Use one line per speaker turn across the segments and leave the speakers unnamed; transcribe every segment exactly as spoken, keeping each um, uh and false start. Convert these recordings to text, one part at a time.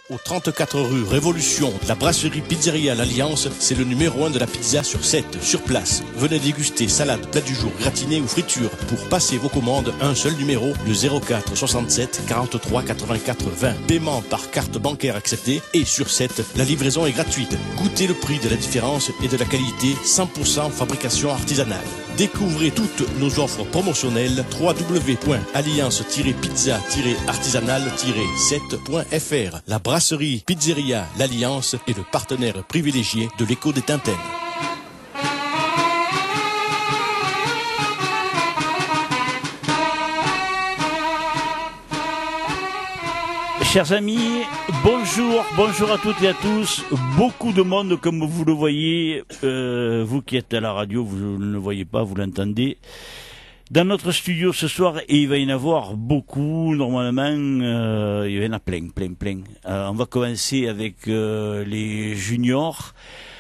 Au trente-quatre rue Révolution, la brasserie Pizzeria L'Alliance, c'est le numéro un de la pizza sur sept, sur place. Venez déguster salade, plat du jour, gratiné ou friture. Pour passer vos commandes, un seul numéro, le zéro quatre soixante-sept quarante-trois quatre-vingt-quatre vingt. Paiement par carte bancaire acceptée et sur sept, la livraison est gratuite. Goûtez le prix de la différence et de la qualité, cent pour cent fabrication artisanale. Découvrez toutes nos offres promotionnelles w w w point alliance tiret pizza tiret artisanale tiret sept point f r. La brasserie Pizzeria L'Alliance est le partenaire privilégié de l'Écho des Tintaines.
Chers amis, bonjour, bonjour à toutes et à tous. Beaucoup de monde, comme vous le voyez, euh, vous qui êtes à la radio, vous ne le voyez pas, vous l'entendez. Dans notre studio ce soir, et il va y en avoir beaucoup, normalement, euh, il y en a plein, plein, plein. Alors, on va commencer avec euh, les juniors.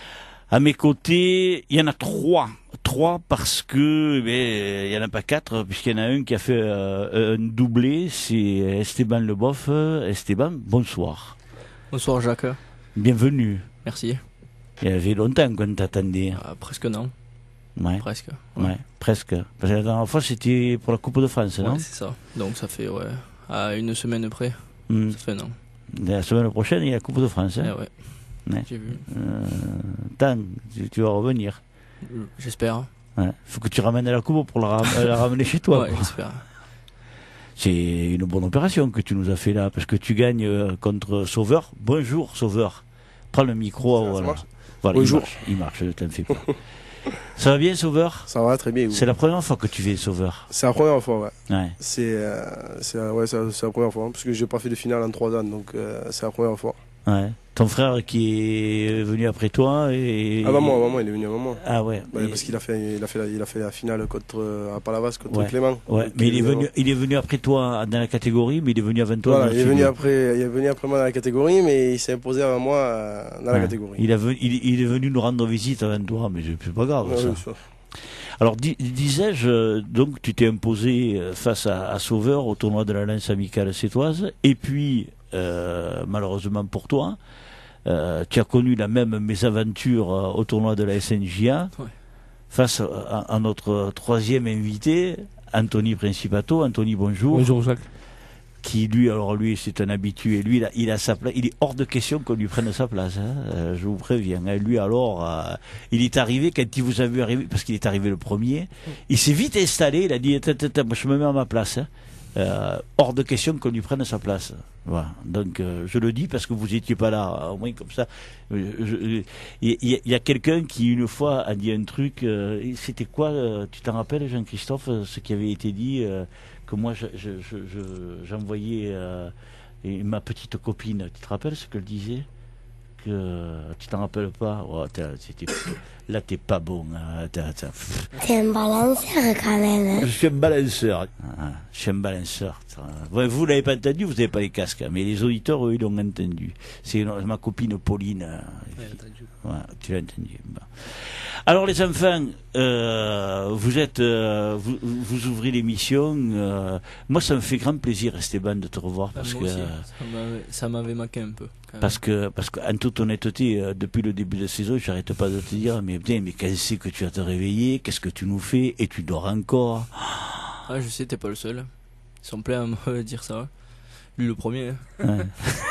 À mes côtés, il y en a trois. Trois parce que, ben, il y en a pas quatre, puisqu'il y en a un qui a fait euh, un doublé, c'est Esteban Leboeuf. Esteban, bonsoir.
Bonsoir Jacques.
Bienvenue.
Merci.
Il y avait longtemps qu'on t'attendait.
Euh, presque non.
Ouais.
Presque.
Ouais.
Ouais.
presque. Parce que la dernière fois, c'était pour la Coupe de France, non?
Ouais, c'est ça. Donc ça fait, ouais, à une semaine près,
mmh.
ça fait non.
La semaine prochaine, il y a la Coupe de France. Hein.
Eh ouais.
Ouais.
J'ai vu.
Euh, tant, tu, tu vas revenir.
J'espère.
Ouais. Faut que tu ramènes la coupe pour la, ram la ramener chez toi.
Ouais, j'espère.
C'est une bonne opération que tu nous as fait là, parce que tu gagnes euh, contre Sauveur. Bonjour Sauveur. Prends le micro.
Ça,
voilà.
ça marche.
Voilà,
Bonjour.
Il marche, il marche, t'en fais pas. Ça va bien Sauveur?
Ça va très bien.
C'est la première fois que tu fais Sauveur?
C'est la première fois, ouais.
Ouais.
C'est euh, ouais, la première fois, hein, parce que j'ai pas fait de finale en trois ans, donc euh, c'est la première fois.
Ouais. Ton frère qui est venu après toi et...
Ah, maman, maman, il est venu à maman.
Ah ouais.
Bah,
mais...
Parce qu'il a fait, il a fait, la, il a fait la finale contre, à Palavas contre
ouais.
Clément.
Ouais. Mais il est, venu, il est venu après toi dans la catégorie, mais il est venu avant toi.
Voilà, il est venu après, il est venu après moi dans la catégorie, mais il s'est imposé avant moi dans ouais. la catégorie.
Il, a venu, il, il est venu nous rendre visite avant toi, mais c'est pas grave.
Ouais,
ça.
oui, ça.
Alors dis, disais-je, donc tu t'es imposé face à, à Sauveur au tournoi de la Lance amicale sétoise, et puis euh, malheureusement pour toi, euh, tu as connu la même mésaventure euh, au tournoi de la S N J A, ouais. face à, à notre troisième invité, Anthony Principato. Anthony, bonjour.
Bonjour Jacques.
Qui lui, alors lui, c'est un habitué. Lui, il a, il a sa place. Il est hors de question qu'on lui prenne sa place. Hein. Euh, je vous préviens. Hein. Lui, alors, euh, il est arrivé quand il vous a vu arriver, parce qu'il est arrivé le premier. Il s'est vite installé. Il a dit, moi, je me mets à ma place. Hein. Euh, hors de question qu'on lui prenne sa place. Voilà. Donc, euh, je le dis parce que vous étiez pas là. Au moins comme ça. Il y, y, y a quelqu'un qui une fois a dit un truc. Euh, C'était quoi euh, tu t'en rappelles, Jean-Christophe, ce qui avait été dit? Euh, que moi j'envoyais euh, ma petite copine, tu te rappelles ce qu'elle disait? Que tu t'en rappelles pas? Oh, là t'es pas bon. Hein.
T'es un balanceur quand même.
Je suis un balanceur. Ah, je suis un balanceur. Vous l'avez pas entendu, vous n'avez pas les casques, mais les auditeurs eux ils l'ont entendu. C'est ma copine Pauline.
Ouais, entendu.
Ouais, tu l'as entendu. Bon. Alors les enfants, euh, vous êtes, euh, vous, vous ouvrez l'émission. Euh, moi, ça me fait grand plaisir, Esteban, de te revoir parce
moi
que
aussi, ça m'avait manqué un peu.
Parce que, parce qu'en toute honnêteté, euh, depuis le début de la saison, j'arrête pas de te dire, mais bien, mais quand c'est que tu vas te réveiller, qu'est-ce que tu nous fais et tu dors encore?
Ah, je sais, t'es pas le seul. Ils sont pleins à me dire ça. Lui le premier.
Ouais.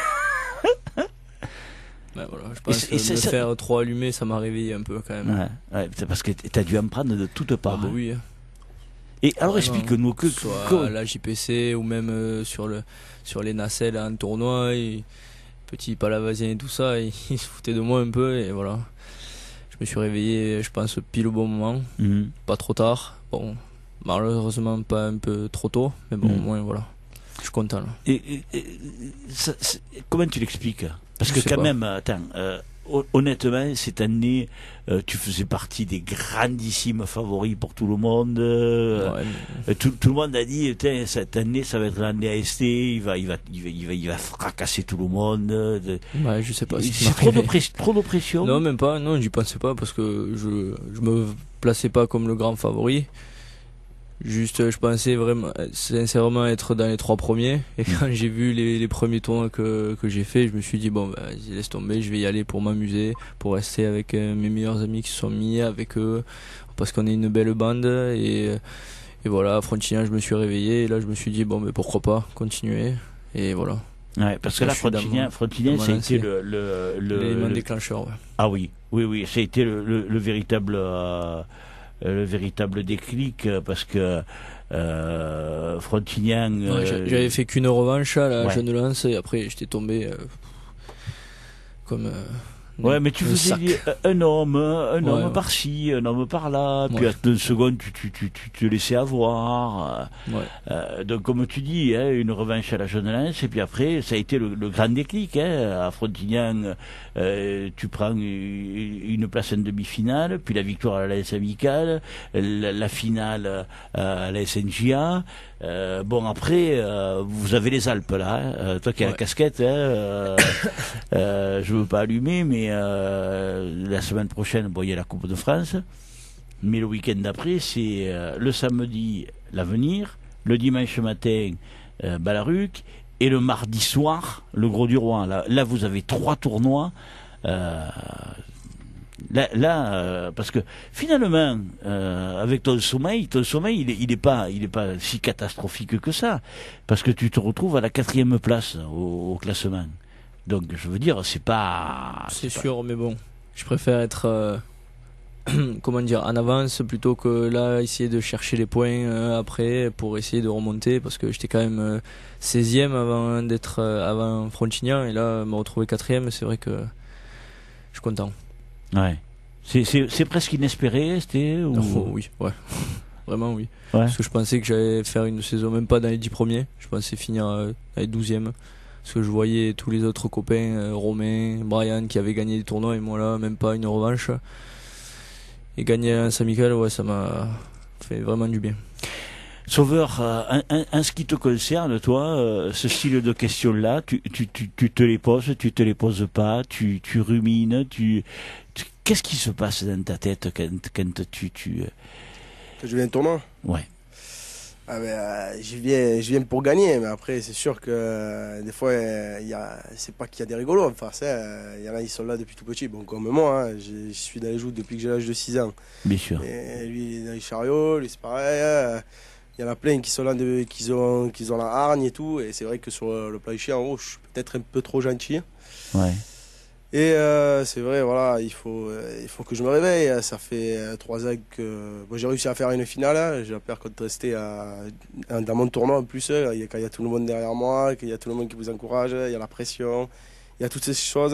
Ouais, voilà, je pense
et, et
que me
ça...
faire trop allumer, ça m'a réveillé un peu quand même.
Ouais, ouais, c'est parce que t'as dû en prendre de toutes parts.
Ah bah oui.
Et alors
ouais,
explique-nous que...
Soit
que...
à la J P C ou même euh, sur, le, sur les nacelles en tournoi, et petit Palavasien et tout ça, et, ils se foutaient de moi un peu et voilà. Je me suis réveillé, je pense, pile au bon moment, mmh. pas trop tard. Bon, malheureusement pas un peu trop tôt, mais bon, mmh. au moins voilà. Je suis content là.
Et, et, et ça, comment tu l'expliques? Parce que quand pas. même, attends, euh, honnêtement, cette année, euh, tu faisais partie des grandissimes favoris pour tout le monde. Euh, ouais, mais... tout, tout le monde a dit, cette année, ça va être l'année A S T, il va, il va, il va, il va, il va fracasser tout le monde.
Ouais, je sais pas. Si
c'est trop, trop de pression.
Non, même pas. Non, j'y pensais pas parce que je, je me plaçais pas comme le grand favori. Juste, je pensais vraiment, sincèrement, être dans les trois premiers. Et quand j'ai vu les, les premiers tournois que, que j'ai fait, je me suis dit, bon, bah, vas-y, laisse tomber, je vais y aller pour m'amuser, pour rester avec euh, mes meilleurs amis qui se sont mis, avec eux, parce qu'on est une belle bande. Et, et voilà, à Frontignan, je me suis réveillé. Et là, je me suis dit, bon, mais pourquoi pas continuer. Et voilà.
Ouais, parce que là, Frontignan, Frontignan, ça a été le, le, le,
l'élément
le...
déclencheur. Ouais.
Ah oui, oui, oui, ça a été le, le, le véritable. Euh... le véritable déclic parce que euh, Frontignan
ouais, euh, j'avais fait qu'une revanche à la
ouais.
Jeune Lance et après j'étais tombé euh, comme euh,
ouais mais tu faisais un homme un
ouais,
homme
ouais.
par-ci un homme par-là
ouais.
puis à deux secondes tu, tu, tu, tu te laissais avoir
ouais.
euh, donc comme tu dis hein, une revanche à la Jeune Lance et puis après ça a été le, le grand déclic hein, à Frontignan euh, tu prends une place en demi-finale puis la victoire à la S amicale la, la finale à la S N J A euh, bon après euh, vous avez les Alpes là hein, euh, toi qui as ouais. la casquette hein, euh, euh, je veux pas allumer mais euh, la semaine prochaine bon il y a la Coupe de France mais le week-end d'après c'est euh, le samedi l'avenir le dimanche matin euh, Balaruc et le mardi soir le Gros du Roi là, là vous avez trois tournois euh, là, là euh, parce que finalement euh, avec ton sommeil ton sommeil il est, il est pas il est pas si catastrophique que ça parce que tu te retrouves à la quatrième place au, au classement donc je veux dire c'est pas
c'est,
c'est
sûr
pas...
mais bon je préfère être euh, comment dire en avance plutôt que là essayer de chercher les points euh, après pour essayer de remonter parce que j'étais quand même euh, seizième avant d'être euh, avant Frontignan et là me retrouver quatrième c'est vrai que je suis content.
Ouais. C'est, c'est, c'est presque inespéré, c'était ou...
oh, oui, ouais. Vraiment oui.
Ouais.
Parce que je pensais que j'allais faire une saison même pas dans les dix premiers. Je pensais finir euh, dans les douzième. Parce que je voyais tous les autres copains, euh, Romain, Brian, qui avaient gagné des tournois et moi là, même pas une revanche. Et gagner un Saint-Michel, ouais, ça m'a fait vraiment du bien.
Sauveur, euh, en, en ce qui te concerne, toi, euh, ce style de questions-là, tu, tu, tu, tu te les poses, tu te les poses pas, tu, tu rumines, tu, tu... Qu'est-ce qui se passe dans ta tête quand, quand tu... tu...
Que je viens de tournoi.
Ouais.
Ah ben, euh, je viens, je viens pour gagner, mais après, c'est sûr que euh, des fois, euh, y a, c'est pas qu'il y a des rigolos en face. Il hein, y en a, ils sont là depuis tout petit. Bon, comme moi, hein, je, je suis dans les joutes depuis que j'ai l'âge de six ans.
Bien sûr.
Et lui, il est dans les chariots, lui, c'est pareil. Hein. Il y en a plein qui sont là, de, qui, ont, qui ont la hargne et tout. Et c'est vrai que sur le plat chien, en haut, je suis peut-être un peu trop gentil.
Ouais.
Et euh, c'est vrai, voilà, il faut, euh, il faut que je me réveille. Ça fait euh, trois ans que bon, j'ai réussi à faire une finale. J'ai peur de rester à, à, dans mon tournoi en plus. Quand il y a tout le monde derrière moi, qu'il y a tout le monde qui vous encourage, il y a la pression, il y a toutes ces choses.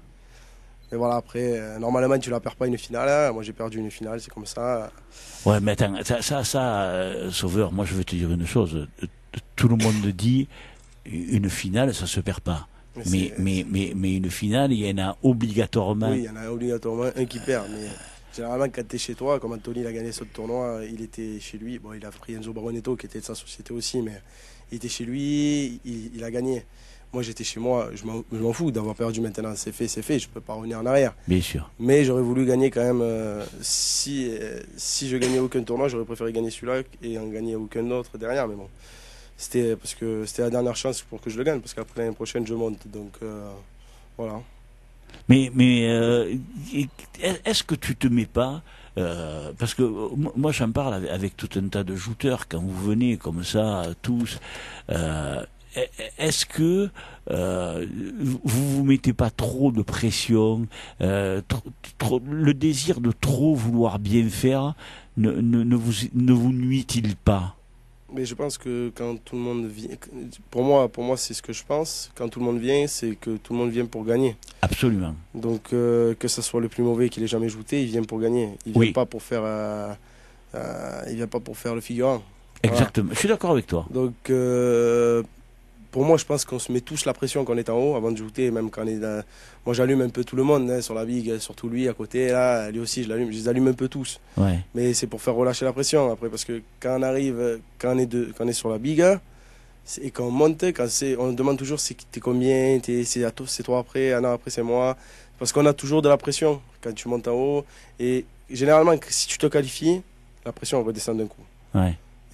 Et voilà, après, euh, normalement, tu ne la perds pas une finale. Moi, j'ai perdu une finale, c'est comme ça.
Ouais, mais attends, ça, ça, ça euh, Sauveur, moi, je veux te dire une chose. Tout le monde dit une finale, ça se perd pas. Mais, mais, mais, mais une finale, il y en a obligatoirement.
Oui, il y en a obligatoirement un qui perd. Mais généralement, quand tu es chez toi, comme Anthony il a gagné ce tournoi, il était chez lui. Bon, il a pris Enzo Baronetto qui était de sa société aussi, mais il était chez lui, il, il a gagné. Moi, j'étais chez moi, je m'en, je m'en fous d'avoir perdu maintenant. C'est fait, c'est fait, je ne peux pas revenir en arrière.
Bien sûr.
Mais j'aurais voulu gagner quand même. Euh, si, euh, si je gagnais aucun tournoi, j'aurais préféré gagner celui-là et en gagner aucun autre derrière. Mais bon. C'était parce que c'était la dernière chance pour que je le gagne, parce qu'après l'année prochaine je monte, donc euh, voilà.
Mais, mais euh, est-ce que tu te mets pas, euh, parce que moi j'en parle avec, avec tout un tas de jouteurs, quand vous venez comme ça, tous, euh, est-ce que euh, vous vous mettez pas trop de pression, euh, trop, trop, le désir de trop vouloir bien faire ne, ne, ne, vous, ne vous nuit-il pas?
Mais je pense que quand tout le monde vient, pour moi, pour moi c'est ce que je pense, quand tout le monde vient, c'est que tout le monde vient pour gagner.
Absolument.
Donc euh, que ce soit le plus mauvais qu'il ait jamais jouté, il vient pour gagner. Il vient
oui.
pas pour faire, euh, euh, il vient pas pour faire le figurant.
Exactement, voilà. Je suis d'accord avec toi.
Donc euh, pour moi, je pense qu'on se met tous la pression quand on est en haut avant de jouer, même quand on est dans... Moi, j'allume un peu tout le monde hein, sur la big, surtout lui à côté, là, lui aussi, je l'allume, je les allume un peu tous.
Ouais.
Mais c'est pour faire relâcher la pression après, parce que quand on arrive, quand on est, de, quand on est sur la big, et quand on monte, quand c'est, on demande toujours c'est, t'es combien, t'es, c'est, à toi, c'est toi après, un an après c'est moi, parce qu'on a toujours de la pression quand tu montes en haut, et généralement, si tu te qualifies, la pression redescend d'un coup.
Ouais.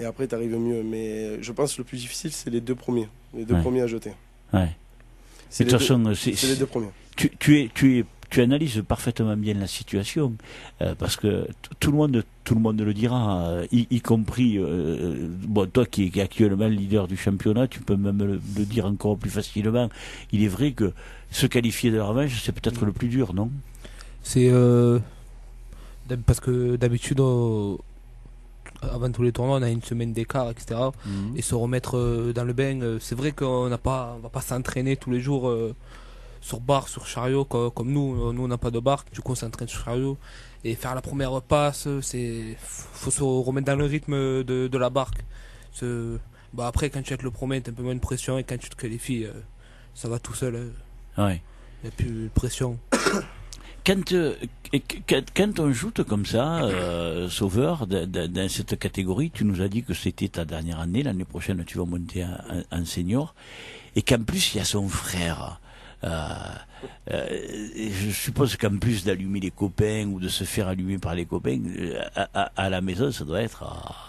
et après tu arrives mieux. Mais je pense que le plus difficile, c'est les deux premiers, les deux
ouais.
premiers à jeter.
Ouais.
C'est
de
les,
toute façon,
deux,
c'est,
c'est les deux premiers.
Tu, tu es, tu es, tu analyses parfaitement bien la situation, euh, parce que t- tout le monde, tout le monde le dira, euh, y, y compris, euh, bon, toi qui es, qui est actuellement leader du championnat, tu peux même le, le dire encore plus facilement. Il est vrai que se qualifier de la revanche, c'est peut-être le plus dur, non?
C'est euh, parce que d'habitude, euh, avant tous les tournois, on a une semaine d'écart, et cetera.
Mmh.
Et se remettre euh, dans le bain, euh, c'est vrai qu'on n'a pas, on va pas s'entraîner tous les jours euh, sur barre, sur chariot, comme, comme nous. Nous, on n'a pas de barque, du coup, on s'entraîne sur chariot. Et faire la première passe, c'est, faut se remettre dans le rythme de, de la barque. Ce, bah après, quand tu es avec le premier, t'as un peu moins de pression, et quand tu te qualifies, euh, ça va tout seul. Hein.
Ouais.
Il n'y a plus de pression.
Quand, euh, quand, quand on joute comme ça, euh, Sauveur, de, de, dans cette catégorie, tu nous as dit que c'était ta dernière année, l'année prochaine tu vas monter en, en senior, et qu'en plus il y a son frère. Euh, euh, je suppose qu'en plus d'allumer les copains ou de se faire allumer par les copains, à, à, à la maison ça doit être...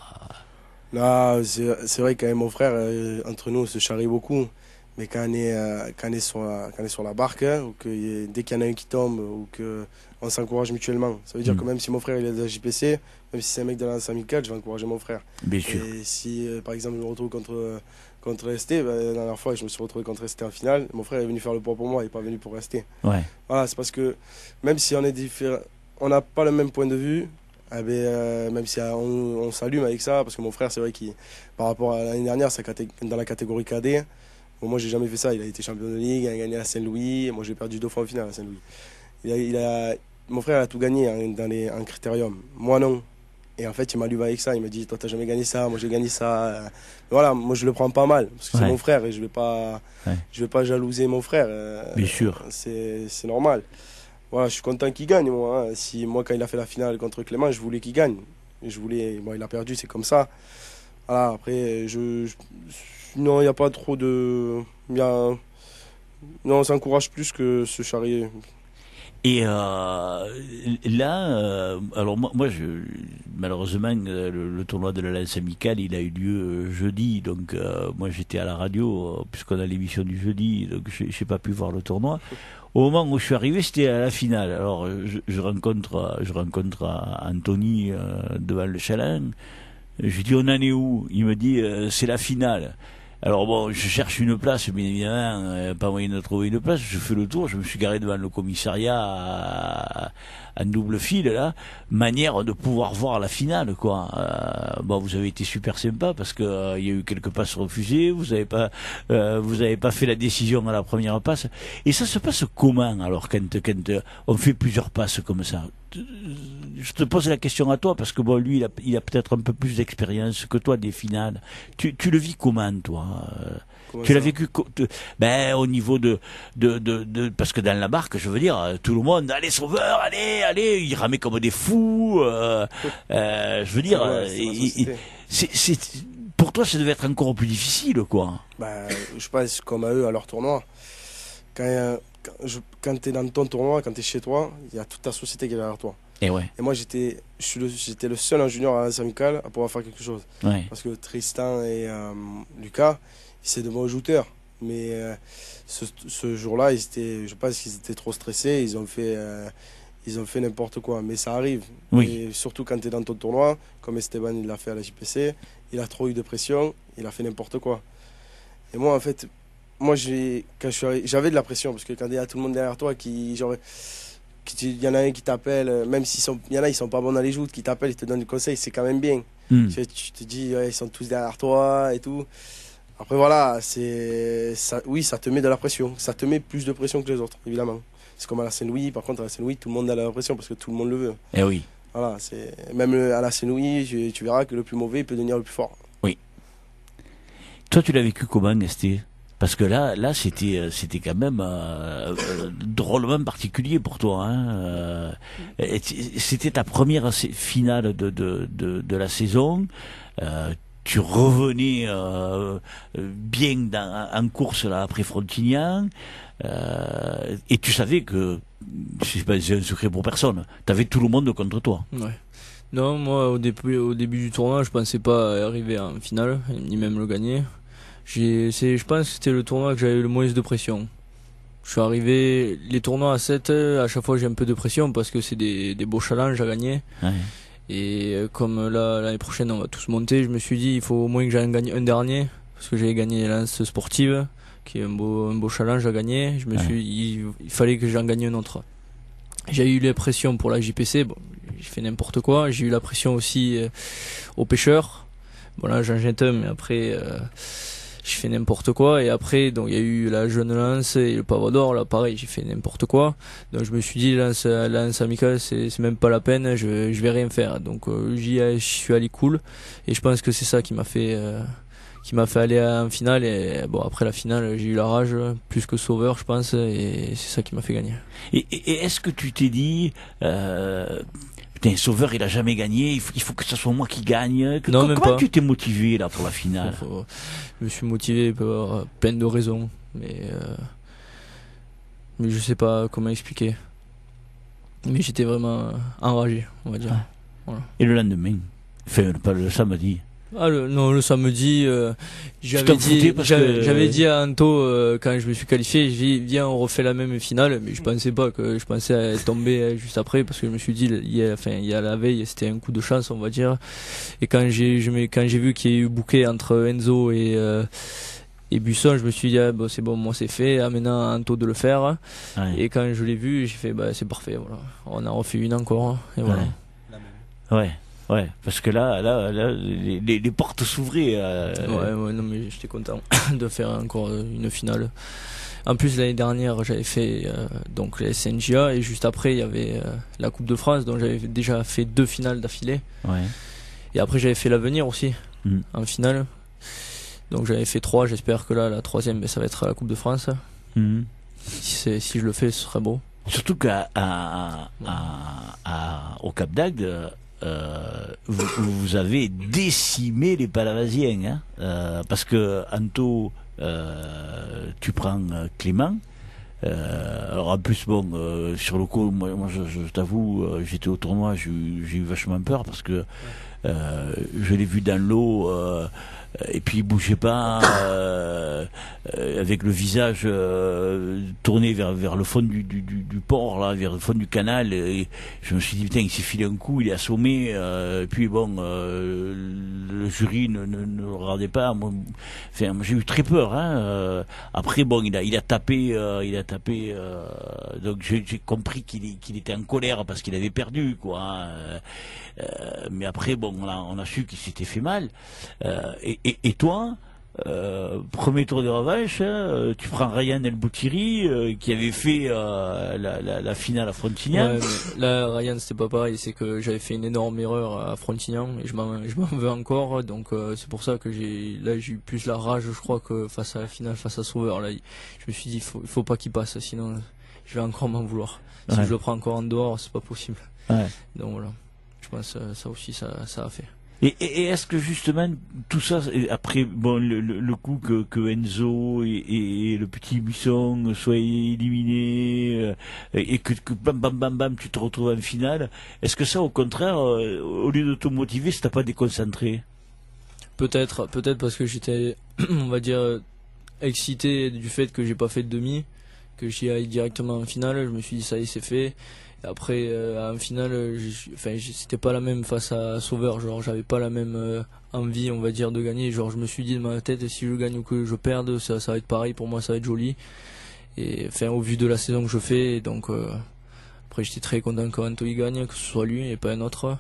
Euh...
Non, c'est, c'est vrai qu'avec mon frère, euh, entre nous on se charrie beaucoup. Mais quand on est, euh, quand on est, sur, la, quand on est sur la barque, hein, ou que dès qu'il y en a un qui tombe, ou qu'on s'encourage mutuellement, ça veut dire mmh. que même si mon frère il est de la J P C, même si c'est un mec de la lance amicale, je vais encourager mon frère.
Bien sûr.
Et si euh, par exemple je me retrouve contre, contre S T, bah, la dernière fois je me suis retrouvé contre S T en finale, mon frère est venu faire le poids pour moi, il n'est pas venu pour rester.
Ouais.
Voilà, c'est parce que même si on est différent, on n'a pas le même point de vue. Eh bien, euh, même si euh, on, on s'allume avec ça, parce que mon frère, c'est vrai qu'il, par rapport à l'année dernière, c'est dans la catégorie K D. Bon, moi, j'ai jamais fait ça. Il a été champion de ligue, il a gagné à Saint-Louis. Moi, j'ai perdu deux fois en finale à Saint-Louis. Il a, il a, mon frère a tout gagné hein, dans les, en critérium. Moi, non. Et en fait, il m'a lu avec ça. Il m'a dit, toi, t'as jamais gagné ça. Moi, j'ai gagné ça. Mais voilà, moi, je le prends pas mal. Parce que ouais. c'est mon frère et je vais pas, ouais. je vais pas jalouser mon frère.
Bien sûr.
C'est, c'est normal. Voilà, je suis content qu'il gagne, moi. Hein. Si, moi, quand il a fait la finale contre Clément, je voulais qu'il gagne. Et je voulais, bon, il a perdu, c'est comme ça. Voilà, après, je, je non, il n'y a pas trop de... Y a... Non, on s'encourage plus que se charrier.
Et euh, là, euh, alors moi, moi je, malheureusement, le, le tournoi de la lance amicale, il a eu lieu euh, jeudi. Donc euh, moi, j'étais à la radio, euh, puisqu'on a l'émission du jeudi, donc je n'ai pas pu voir le tournoi. Au moment où je suis arrivé, c'était à la finale. Alors je, je rencontre, je rencontre Anthony euh, devant le chaland. Je lui dis, on en est où? Il me dit, euh, c'est la finale. Alors bon, je cherche une place, bien évidemment, euh, pas moyen de trouver une place, je fais le tour, je me suis garé devant le commissariat à, à double fil, là, manière de pouvoir voir la finale, quoi. Euh, bon, vous avez été super sympa, parce que euh, il y a eu quelques passes refusées, vous avez pas, euh, vous avez pas fait la décision à la première passe. Et ça se passe comment, alors, quand, quand euh, on fait plusieurs passes comme ça? Je te pose la question à toi, parce que bon, lui, il a, il a peut-être un peu plus d'expérience que toi des finales. Tu, tu le vis comment, toi? Comment tu l'as vécu ben, au niveau de, de, de, de... Parce que dans la barque, je veux dire, tout le monde, allez, Sauveur, allez, allez, ils ramaient comme des fous. Euh, euh, je veux dire,
ouais,
c'est, c'est, c'est, pour toi, ça devait être encore plus difficile, quoi.
Ben, je pense comme à eux, à leur tournoi. Quand, euh, quand, je, quand tu es dans ton tournoi, quand tu es chez toi, il y a toute ta société qui est derrière toi.
Et, ouais.
Et moi, j'étais, je suis le, j'étais le seul en junior à la lance amicale à pouvoir faire quelque chose.
Ouais.
Parce que Tristan et euh, Lucas, c'est de bons jouteurs. Mais euh, ce, ce jour-là, ils étaient, je pense qu'ils étaient trop stressés. Ils ont fait, euh, ils ont fait n'importe quoi. Mais ça arrive.
Oui.
Et surtout quand tu es dans ton tournoi, comme Esteban il l'a fait à la J P C, il a trop eu de pression, il a fait n'importe quoi. Et moi, en fait, moi, j'ai, quand je suis arrivé, j'avais de la pression. Parce que quand il y a tout le monde derrière toi, qui, genre, il y en a un qui t'appelle, même s'il y en a, ils sont pas bons dans les joutes, qui t'appellent, ils te donnent des conseils, c'est quand même bien. Mm. Tu, tu te dis, ouais, ils sont tous derrière toi et tout. Après voilà, c'est ça, oui, ça te met de la pression. Ça te met plus de pression que les autres, évidemment. C'est comme à la Saint-Louis. Par contre, à la Saint-Louis, tout le monde a la pression parce que tout le monde le veut.
Eh oui.
Voilà, c'est même à la Saint-Louis, tu, tu verras que le plus mauvais peut devenir le plus fort.
Oui. Toi, tu l'as vécu comment, Esté? Parce que là, là, c'était, c'était quand même euh, euh, drôlement particulier pour toi. Hein. Euh, c'était ta première finale de de de, de la saison. Euh, tu revenais euh, bien dans, en course là après Frontignan, euh, et tu savais que c'est pas un secret pour personne. T'avais tout le monde contre toi.
Ouais. Non, moi au début, au début du tournoi, je pensais pas arriver en finale, ni même le gagner. J'ai, c'est, je pense que c'était le tournoi que j'avais le moins de pression. Je suis arrivé, les tournois à sept, à chaque fois j'ai un peu de pression parce que c'est des, des beaux challenges à gagner.
Ouais.
Et comme là, l'année prochaine on va tous monter, je me suis dit il faut au moins que j'en gagne un dernier. Parce que j'avais gagné la lance sportive, qui est un beau, un beau challenge à gagner. Je me
Ouais.
suis, il, il fallait que j'en gagne un autre. J'ai eu la pression pour la J P C, bon, j'ai fait n'importe quoi. J'ai eu la pression aussi euh, aux pêcheurs. Bon là j'en jette un, mais après euh, j'ai fait n'importe quoi. Et après donc il y a eu la jeune lance et le pavador, là pareil j'ai fait n'importe quoi. Donc je me suis dit lance, lance amicale c'est, c'est même pas la peine, je, je vais rien faire. Donc euh, j'y je suis allé cool. Et je pense que c'est ça qui m'a fait... Euh, qui m'a fait aller en finale. Et bon, après la finale j'ai eu la rage plus que sauveur je pense, et c'est ça qui m'a fait gagner.
Et, et, et est-ce que tu t'es dit euh, putain, Sauveur il a jamais gagné, il faut, il faut que ce soit moi qui gagne? Que,
Non,
co-
même
comment
pas.
tu t'es motivé là pour la finale?
Faut- je me suis motivé par plein de raisons, mais euh, mais je sais pas comment expliquer, mais j'étais vraiment enragé, on va dire.
Ah.
Voilà.
Et le lendemain, enfin pas le samedi.
Ah le, non, le samedi, euh, j'avais
t'en foutais
dit,
parce
j'avais,
que-
j'avais dit à Anto euh, quand je me suis qualifié, j'ai dit viens on refait la même finale, mais je pensais pas que je pensais à tomber euh, juste après, parce que je me suis dit il y a, enfin il y a la veille c'était un coup de chance on va dire, et quand j'ai, je me, quand j'ai vu qu'il y a eu bouquet entre Enzo et euh, et Busson, je me suis dit ah, bon c'est bon moi c'est fait, ah, maintenant à Anto de le faire.
Ouais.
Et quand je l'ai vu j'ai fait bah c'est parfait, voilà, on a refait une encore hein, et voilà.
Ouais. Ouais. Ouais, parce que là, là, là, les, les, les portes s'ouvraient. Euh,
Ouais, ouais, non, mais j'étais content de faire encore une finale. En plus, l'année dernière, j'avais fait euh, donc les S N J A, et juste après, il y avait euh, la Coupe de France, donc j'avais déjà fait deux finales d'affilée.
Ouais.
Et après, j'avais fait l'Avenir aussi,
Mm.
en finale. Donc j'avais fait trois, j'espère que là, la troisième, ben, ça va être la Coupe de France.
Mhm.
Si, c'est, si je le fais, ce serait beau.
Surtout qu'à à, à, à- au Cap d'Agde, euh, vous, vous avez décimé les Palavasiens, hein, euh, parce que Anto, euh, tu prends euh, Clément. Euh, alors en plus bon, euh, sur le coup, moi, moi je, je t'avoue, euh, j'étais au tournoi, j'ai eu, j'ai eu vachement peur parce que euh, je l'ai vu dans l'eau. Euh, et puis il bougeait pas, euh, euh, avec le visage euh, tourné vers vers le fond du, du, du, du port là, vers le fond du canal. Et je me suis dit putain, il s'est filé un coup, il est assommé. Euh, et puis bon, euh, le jury ne, ne, ne le regardait pas. Moi, enfin, j'ai eu très peur. Hein. Euh, après bon, il a il a tapé, euh, il a tapé. Euh, donc j'ai, j'ai compris qu'il est, qu'il était en colère parce qu'il avait perdu quoi. Hein. Euh, mais après bon, on a, on a su qu'il s'était fait mal. Euh, et, et, et toi, euh, premier tour de revanche, hein, tu prends Ryan El Boutiri euh, qui avait fait euh, la, la, la finale à Frontignan.
Ouais, mais là, Ryan, c'était pas pareil, c'est que j'avais fait une énorme erreur à Frontignan, et je m'en, je m'en veux encore, donc euh, c'est pour ça que j'ai, là, j'ai eu plus la rage, je crois, que face à la finale, face à Sauveur. Là, je me suis dit, il faut, il faut pas qu'il passe, sinon je vais encore m'en vouloir. Si
Ouais.
je le prends encore en dehors, c'est pas possible.
Ouais.
Donc voilà, je pense que ça aussi, ça, ça a fait.
Et, et, et est-ce que justement tout ça, et après bon le, le, le coup que, que Enzo et, et, et le petit Buisson soient éliminés euh, et que, que bam bam bam bam tu te retrouves en finale, est-ce que ça au contraire, euh, au lieu de te motiver, ça t'a pas déconcentré?
Peut-être, peut-être parce que j'étais, on va dire, excité du fait que j'ai pas fait de demi, que j'y aille directement en finale. Je me suis dit ça y est, c'est fait. Et après, euh, en finale, je- enfin, je- c'était pas la même face à Sauveur. Genre, j'avais pas la même euh, envie, on va dire, de gagner. Genre, je me suis dit dans ma tête, si je gagne ou que je perde, ça, ça va être pareil. Pour moi, ça va être joli. Et enfin, au vu de la saison que je fais, donc euh, après, j'étais très content qu'Anto y gagne, que ce soit lui et pas un autre.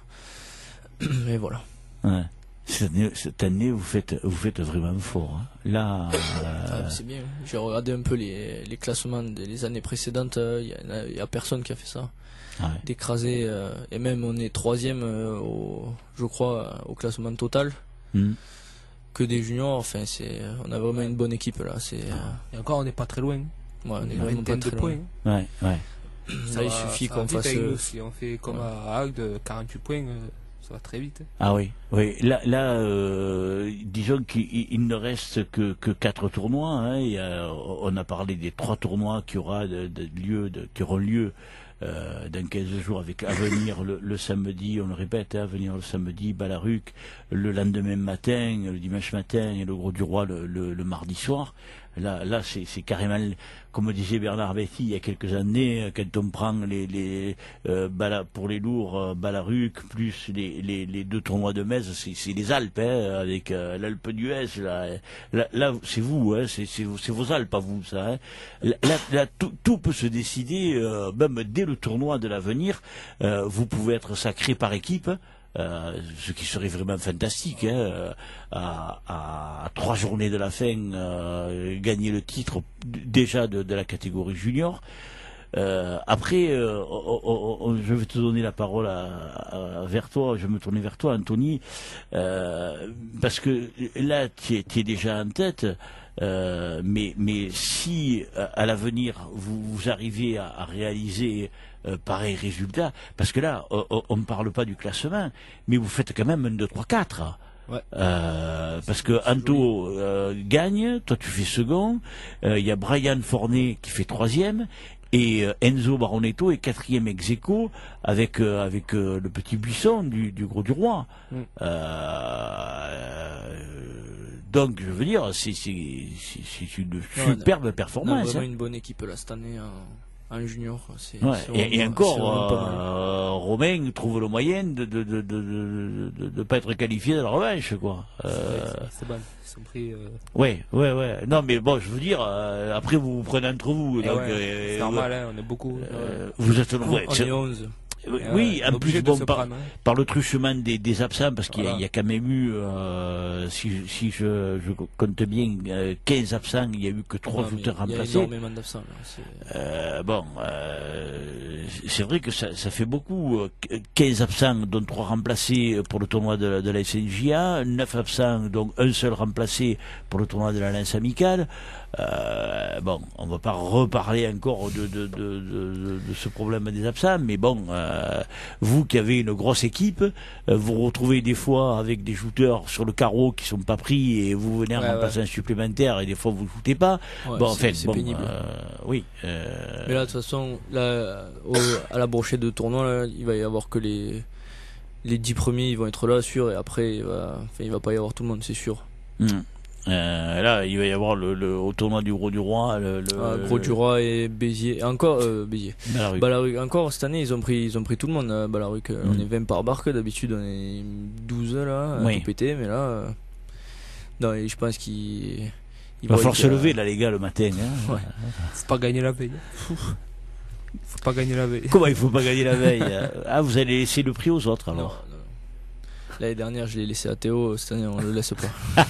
Et voilà.
Ouais. Cette année, cette année, vous faites, vous faites vraiment fort. Hein. Là, euh,
Ah, c'est bien. J'ai regardé un peu les, les classements des années précédentes. Il y, a- y a personne qui a fait ça.
ouais.
D'écraser. euh, et même on est troisième, euh, au, je crois, au classement total.
Hmm.
Que des juniors. Enfin, c'est, on a vraiment une bonne équipe là. C'est, euh,
Et encore, on n'est pas très loin.
ouais, on est
Une
vraiment pas
vingtaine de
très loin.
points.
Ouais, ouais.
Là, il
Ça va-
suffit
ça va
qu'on
vite
fasse.
avec
euh,
nous. Si on fait comme
ouais.
à Agde, quarante-huit points, euh, ça va très vite.
Ah oui, oui. Là, là, euh, disons qu'il il ne reste que, que quatre tournois. Hein, et, euh, on a parlé des trois tournois qui aura de, de lieu, de, qui auront lieu euh, dans quinze jours avec Avenir le, le samedi, on le répète, hein, Avenir le samedi, Balaruc le lendemain matin, le dimanche matin et le Gros du Roi le, le, le mardi soir. Là, là c'est, c'est carrément, comme disait Bernard Betty il y a quelques années, quand on prend les, les euh, bala, pour les lourds euh, Balaruc plus les, les, les deux tournois de Metz, c'est, c'est les Alpes, hein, avec euh, l'Alpe d'Huez. Là, là, là c'est vous, hein, c'est, c'est, c'est vos Alpes à vous, ça. Hein. Là, là tout, tout peut se décider, euh, même dès le tournoi de l'avenir. Euh, vous pouvez être sacré par équipe. Euh, ce qui serait vraiment fantastique, hein, à, à, à trois journées de la fin, euh, gagner le titre déjà de, de la catégorie junior. Euh, après, euh, on, on, on, je vais te donner la parole à, à, vers toi, je vais me tourner vers toi, Anthony, euh, parce que là, tu es, tu es déjà en tête. Euh, mais, mais si à l'avenir vous, vous arrivez à, à réaliser euh, pareil résultat, parce que là on ne parle pas du classement, mais vous faites quand même un deux trois quatre.
Ouais.
Euh, parce que Anto euh, gagne, toi tu fais second, il euh, y a Brian Fornet qui fait troisième. Et euh, Enzo Baronetto est quatrième ex aequo avec euh, avec euh, le petit Buisson du, du Gros du Roi. Mm. Euh, donc je veux dire, c'est c'est c'est une superbe
on a,
performance.
On a vraiment
hein.
une bonne équipe là cette année en, en junior. C'est,
ouais.
c'est
et, et encore,
euh,
Romain trouve le moyen de de de de de, de, de pas être qualifié de la revanche, quoi. Euh,
c'est, c'est bon. Pris, euh...
Ouais, ouais, ouais. Non, mais bon, je veux dire, euh, après vous vous prenez entre vous.
Et
donc,
ouais,
euh,
c'est normal, hein, on est beaucoup.
Euh, vous êtes ouais,
on est onze.
Oui, oui, en plus, bon, par,
prendre, hein.
par le truchement des, des absents, parce qu'il
voilà.
y, y a quand même eu, euh, si, si je, je compte bien, euh, quinze absents, il n'y a eu que trois shooters remplacés.
Il y a énormément d'absents. Là, c'est...
Euh, bon, euh, c'est vrai que ça, ça fait beaucoup. quinze absents, dont trois remplacés pour le tournoi de, de la S N J A, neuf absents, donc un seul remplacé pour le tournoi de la Lance Amicale. Euh, bon, on va pas reparler encore de, de, de, de, de ce problème des absents, mais bon, euh, vous qui avez une grosse équipe, euh, vous retrouvez des fois avec des shooters sur le carreau qui sont pas pris et vous venez en ouais, remplacer ouais. un supplémentaire et des fois vous ne shootez pas.
Ouais,
bon, en
c'est,
fait,
c'est
bon,
pénible.
Euh, oui. Euh...
Mais là, de toute façon, là, au, à la brochette de tournoi, là, il va y avoir que les les dix premiers, ils vont être là, sûr, et après, il va, enfin, il va pas y avoir tout le monde, c'est sûr.
Mmh. Euh, là, il va y avoir le, le au tournoi du Gros du Roi, le, le
ah, Gros du Roi et Béziers, et encore euh, Béziers.
Balaruc.
Balaruc. Encore cette année, ils ont pris, ils ont pris tout le monde. À Balaruc, mm. on est vingt par barque. D'habitude, on est douze là, oui. tout pété, mais là, euh... non, et je pense qu'il
il va falloir se lever là, les gars, le matin. Hein.
Ouais. C'est pas gagner la veille. Faut pas gagner la veille.
Comment il faut pas gagner la veille? Ah, vous allez laisser le prix aux autres alors?
Non. L'année dernière, je l'ai laissé à Théo. Cette année, on le laisse pas.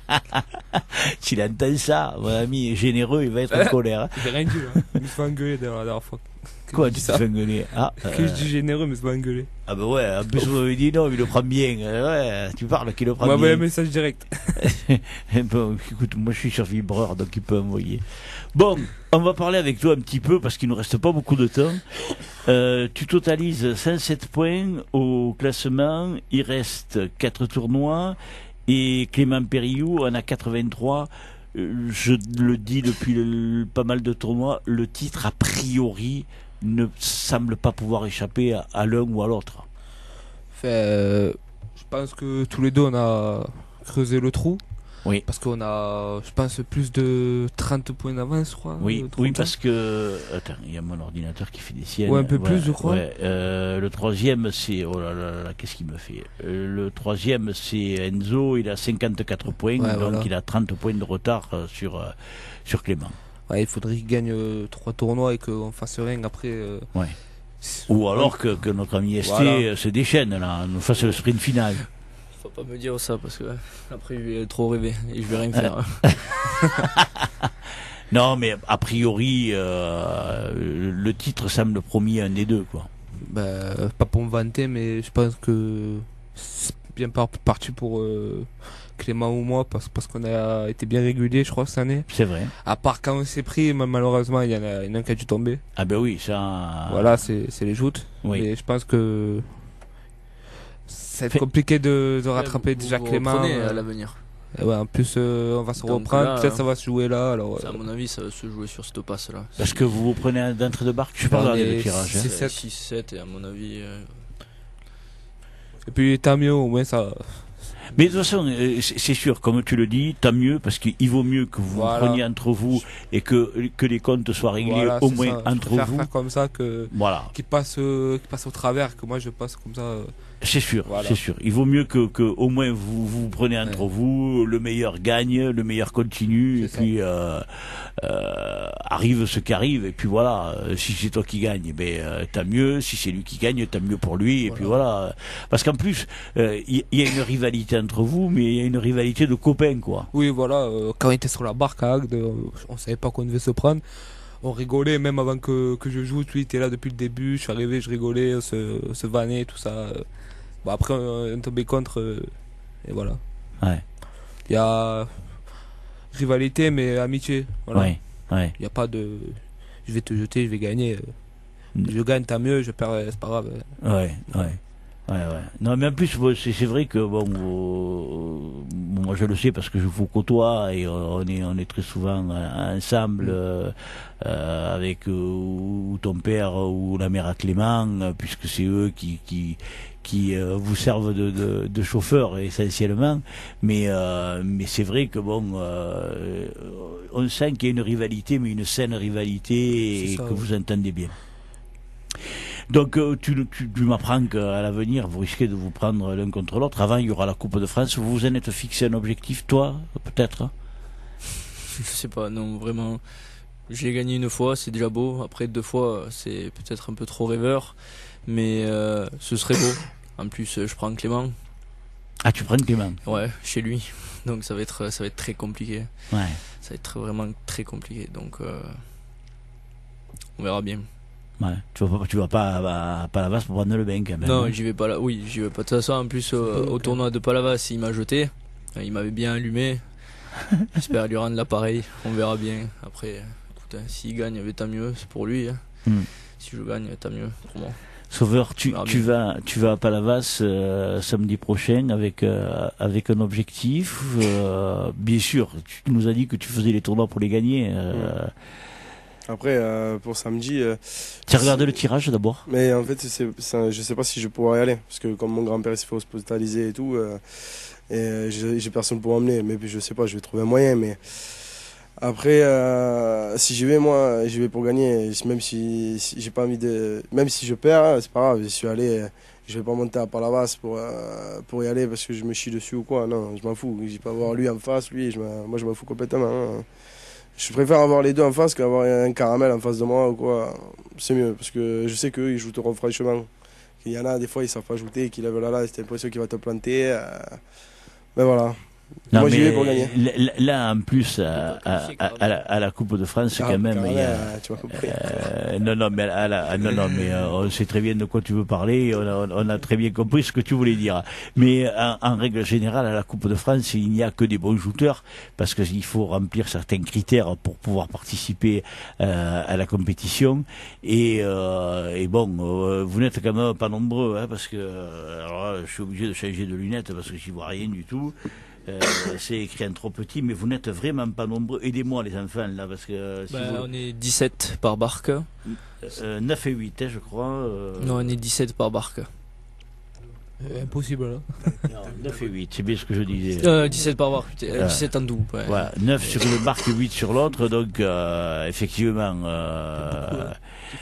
S'il entend ça, mon ami généreux, il va être en colère. Hein.
J'ai rien dit, hein. Je me suis fait engueuler la dernière fois.
Quoi, tu t'es fait engueuler? Ah,
que euh... je dis généreux, mais je me suis fait engueuler.
Ah bah ouais, en plus vous m'avez dit non, il le prend bien. Ouais, tu parles qu'il le prend
bien.
Moi,
un message direct.
Bon, écoute, moi je suis sur Vibreur, donc il peut envoyer. Bon, on va parler avec toi un petit peu, parce qu'il ne nous reste pas beaucoup de temps. Euh, tu totalises cent sept points au classement, il reste quatre tournois, et Clément Périllou en a quatre-vingt-trois. Je le dis depuis le, pas mal de tournois, le titre a priori ne semble pas pouvoir échapper à, à l'un ou à l'autre.
Enfin, euh, je pense que tous les deux on a creusé le trou.
Oui.
Parce qu'on a, je pense, plus de trente points d'avance, je crois.
Oui, oui, parce que... Attends, il y a mon ordinateur qui fait des siennes.
Ouais, un peu
ouais,
plus, je crois.
Ouais, euh, le troisième, c'est... Oh là là là, qu'est-ce qu'il me fait euh, Le troisième, c'est Enzo, il a cinquante-quatre points, ouais, donc voilà. Il a trente points de retard euh, sur, euh, sur Clément.
Ouais, il faudrait qu'il gagne euh, trois tournois et qu'on fasse rien après. Euh...
Ouais. Ou alors que, que notre ami S T voilà. se déchaîne, là, nous fasse le sprint final.
Faut pas me dire ça parce que après je vais trop rêver et je vais rien faire.
Non, mais a priori, euh, le titre semble promis à un des deux, quoi.
Bah, pas pour me vanter, mais je pense que c'est bien parti pour euh, Clément ou moi parce, parce qu'on a été bien régulier, je crois, cette année.
C'est vrai.
À part quand on s'est pris, malheureusement, il y en a, il y en a un qui a dû tomber.
Ah ben oui, ça.
Voilà, c'est, c'est les joutes. Oui. Mais je pense que c'est compliqué de, de rattraper
vous,
déjà
vous
Clément
euh... à l'avenir.
Et ouais, en plus, euh, on va se
Donc
reprendre,
là,
peut-être ça va se jouer là. Alors,
Ça, à
euh,
mon avis, ça va se jouer sur cette passe-là.
Parce que vous vous prenez un d'entrée de barque, je suis pas
On
regardé
est
le tirage. hein.
six sept.
six sept, et à mon avis. euh,
Et puis tant mieux, au moins ça.
Mais de toute façon, euh, c'est c'est sûr, comme tu le dis, tant mieux, parce qu'il vaut mieux que vous
Voilà.
vous preniez entre vous et que, que les comptes soient réglés
Voilà,
au
c'est
moins
ça. Je
entre
préfère
vous.
faire comme ça que
Voilà,
qui passe, euh, qui passe au travers, que moi je passe comme ça. euh.
c'est sûr,
Voilà.
c'est sûr. Il vaut mieux que, que au moins vous vous prenez entre
Ouais.
vous, le meilleur gagne, le meilleur continue, et
C'est ça.
puis euh, euh, arrive ce qui arrive, et puis voilà. euh, Si c'est toi qui gagne, ben euh, tant mieux. Si c'est lui qui gagne, tant mieux pour lui, et
Voilà.
puis voilà. Parce qu'en plus, euh, il y, y a une rivalité entre vous, mais il y a une rivalité de copains, quoi.
Oui, voilà. euh, quand on était sur la barque à Agde, euh, on savait pas qu'on devait se prendre. On rigolait même avant que, que je joue. Lui, il était là depuis le début. Je suis arrivé, je rigolais, on se, on se vannait, tout ça. euh. Bon, après, on, on tombait contre. euh, et voilà.
Ouais,
Il y a rivalité, mais amitié. Voilà.
ouais, ouais.
Il n'y a pas de. Je vais te jeter, je vais gagner. euh.
Mm.
Je gagne, tant mieux. Je perds, c'est pas grave.
Ouais, ouais. Ouais, ouais. Non, mais en plus, bon, c'est c'est vrai que bon, euh, moi je le sais parce que je vous côtoie et on est on est très souvent euh, ensemble euh, euh, avec euh, ou ton père ou la mère à Clément, euh, puisque c'est eux qui qui qui euh, vous servent de, de, de chauffeur essentiellement. Mais euh, mais c'est vrai que bon, euh, on sent qu'il y a une rivalité, mais une saine rivalité et
C'est ça,
que
ouais.
vous entendez bien. Donc euh, tu, tu, tu m'apprends qu'à l'avenir, vous risquez de vous prendre l'un contre l'autre. Avant, il y aura la Coupe de France. Vous vous en êtes fixé un objectif, toi, peut-être hein?
Je sais pas, non, vraiment. J'ai gagné une fois, c'est déjà beau. Après, deux fois, c'est peut-être un peu trop rêveur. Mais euh, ce serait beau. En plus, je prends Clément.
Ah, tu prends Clément.
Ouais, chez lui. Donc ça va être, ça va être très compliqué.
Ouais.
Ça va être vraiment très compliqué. Donc euh, on verra bien.
Ouais. Tu vas pas, tu vas pas à, à Palavas pour prendre le bain quand même.
Non,
hein.
j'y vais pas là. Oui, j'y vais pas. De toute façon, en plus, euh, au tournoi de Palavas, il m'a jeté. Il m'avait bien allumé. J'espère lui rendre l'appareil. On verra bien. Après, écoute, hein, s'il gagne, eh ben, tant mieux. C'est pour lui. Hein.
Hmm.
Si je gagne, tant mieux pour moi.
Sauveur, tu,
Ah,
tu
bien.
vas, tu vas à Palavas euh, samedi prochain avec euh, avec un objectif. Euh, bien sûr, tu nous as dit que tu faisais les tournois pour les gagner. Euh,
Après, euh, pour samedi. euh,
Tu as regardé le tirage d'abord?
Mais en fait, c'est, c'est, je sais pas si je pourrais y aller. Parce que comme mon grand-père il s'est fait hospitaliser et tout, euh, et euh, j'ai, j'ai personne pour m'emmener. Mais puis, je sais pas, je vais trouver un moyen. Mais après, euh, si j'y vais, moi, j'y vais pour gagner. Même si, si j'ai pas envie de. Même si je perds, hein, c'est pas grave. Je suis allé. Je vais pas monter à Palavas pour, euh, pour y aller parce que je me chie dessus ou quoi. Non, je m'en fous. Je vais pas voir lui en face, lui. Je m'en- moi, je m'en fous complètement. hein. Je préfère avoir les deux en face qu'avoir un caramel en face de moi ou quoi. C'est mieux parce que je sais qu'eux ils jouent trop franchement. Il y en a des fois ils savent pas jouer, qu'ils lèvent la là, c'est l'impression qu'il va te planter. euh, Mais voilà.
Non,
Moi j'y
mais
vais pour gagner.
l- Là, en plus, à, à, à, à la, à la Coupe de France,
Ah,
quand même, il y
caramel,
a.
euh, tu m'as compris.
Euh, non, non, mais, à la- non, non, mais euh, on sait très bien de quoi tu veux parler. On a, on a très bien compris ce que tu voulais dire. Mais en, en règle générale, à la Coupe de France, il n'y a que des bons shooters parce qu'il faut remplir certains critères pour pouvoir participer euh, à la compétition. Et, euh, et bon, euh, vous n'êtes quand même pas nombreux, hein, parce que euh, alors là, je suis obligé de changer de lunettes parce que j'y vois rien du tout. Euh, c'est écrit en trop petit, mais vous n'êtes vraiment pas nombreux. Aidez-moi les enfants là, parce que euh, si
Bah,
vous-
on est dix-sept par barque.
euh, neuf et huit, hein, je crois. euh,
Non, on est dix-sept par barque.
Euh, impossible là.
non, neuf et huit, c'est bien ce que je disais.
Euh, dix-sept par barque, putain,
Ah.
dix-sept en double. Ouais.
Voilà, neuf sur une barque, huit sur l'autre, donc euh, effectivement, euh,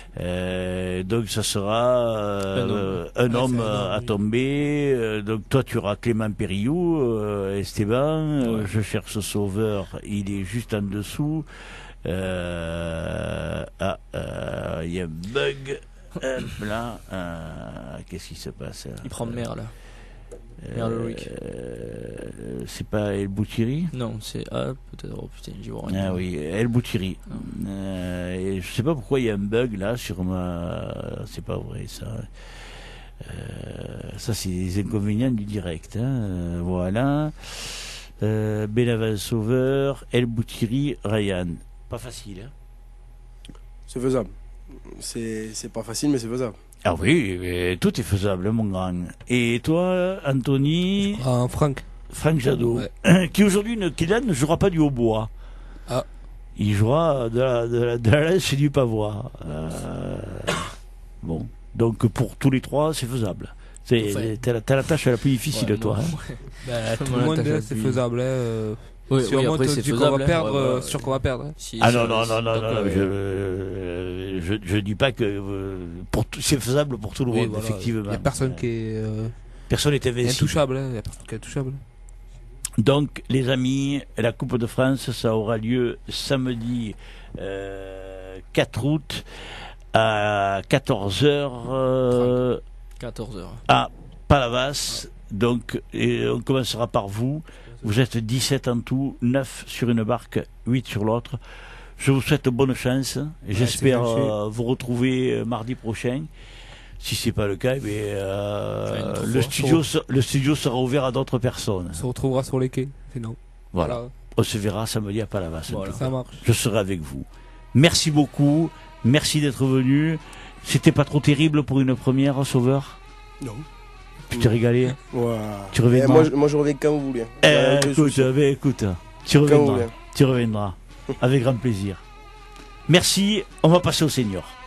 euh, donc ça sera euh, un homme,
Un homme. Ouais, c'est un
euh,
homme,
à
oui.
tomber. euh, donc toi, tu auras Clément Périllou, euh, Esteban. euh,
Ouais.
je cherche ce sauveur, il est juste en dessous. Euh, ah, euh, il y a un bug. Hop là, euh, qu'est-ce qui se passe là
Il prend mer là.
Euh,
Merle-Rick.
euh, c'est pas El Boutiri?
Non, c'est. Ah, peut-être. Oh putain, j'y vois rien.
Ah oui, El Boutiri.
Ah.
Euh, et je sais pas pourquoi il y a un bug là sur ma. C'est pas vrai ça. Euh, ça c'est les inconvénients du direct. Hein. Euh, Voilà. Euh, Benaval Sauveur, El Boutiri, Ryan. Pas facile. Hein.
C'est faisable. C'est, c'est pas facile, mais c'est faisable.
Ah oui, mais tout est faisable, mon grand. Et toi, Anthony?
Ah, Franck.
Franck Jadot,
Ouais.
qui aujourd'hui ne, qui là ne jouera pas du hautbois.
Ah.
Il jouera de la, de la, de la lance et du pavois. Euh, bon, donc pour tous les trois, c'est faisable. C'est,
Enfin.
t'as, la, t'as la tâche la plus difficile,
Ouais,
toi.
moi,
Hein.
Bah, tout
Moi,
le monde,
la tâche
hein,
la
c'est
plus-
faisable. Hein, euh,
Oui,
si
oui,
on
après,
monte
c'est
du qu'on
faisable.
va
hein.
perdre,
Ouais,
euh,
ouais,
c'est sûr qu'on va perdre. Hein.
si-
Ah
si-
non, non,
si-
non, non,
donc,
non, non,
euh,
je, euh, je, je dis pas que euh, pour tout- c'est faisable pour tout le
Oui,
monde,
voilà.
effectivement.
Il n'y a personne qui est euh,
Personne n'est invincible.
intouchable. Il n'y a personne qui est intouchable.
Donc, les amis, la Coupe de France, ça aura lieu samedi euh, quatre août à quatorze heures euh,
quatorze heures.
à Palavas. Donc, et on commencera par vous. Vous êtes dix-sept en tout, neuf sur une barque, huit sur l'autre. Je vous souhaite bonne chance. J'espère
c'est gentil.
euh, vous retrouver euh, mardi prochain. Si c'est pas le cas, eh bien, euh,
Enfin, une autre
le,
fois.
studio, se- le studio sera ouvert à d'autres personnes.
On se retrouvera sur les quais. Sinon,
Voilà. On se verra samedi à Palavas.
Voilà.
ça marche.
Je serai avec vous. Merci beaucoup. Merci d'être venu. C'était pas trop terrible pour une première, Sauveur?
Non.
Tu t'es régalé?
Ouais.
Tu reviens
Eh,
quand
moi, je, moi, je reviens quand vous voulez.
Eh,
Ouais, aucun
écoute,
souci.
eh ben, écoute, tu
Quand vous
reviendras.
voulez.
Tu reviendras. Avec grand plaisir. Merci. On va passer au senior.